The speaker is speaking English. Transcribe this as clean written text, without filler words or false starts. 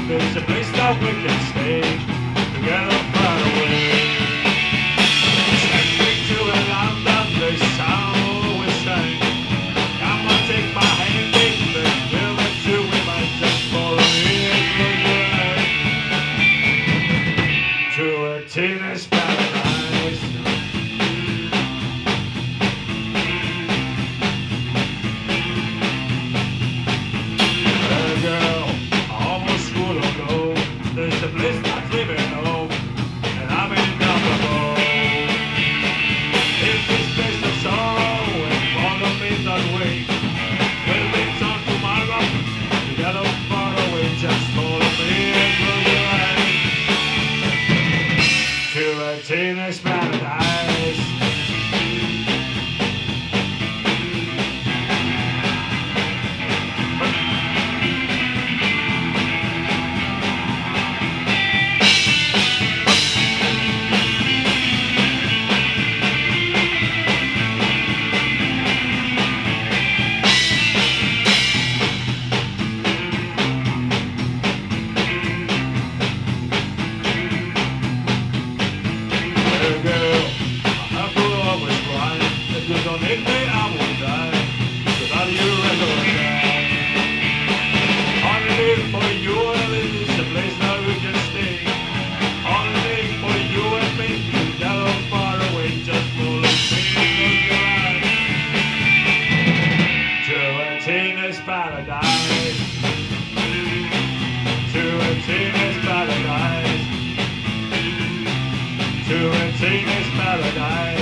There's a place that we can stay together far away. Take me to a land that they sound always sing. Come on, take my hand, baby, we'll let you we might just follow me to a teenage paradise. There's a place that's living home, and I'm in number four. If this place of sorrow and follow me that way, we'll meet on tomorrow, together far away. Just follow me and close your eyes to a teenage paradise. Don't hit me, I will die. Without you, I don't die. Only for you and me is the place that we can stay. Only for you and me, together far away. Just follow me to a teenage paradise. To a teenage paradise. To a teenage paradise.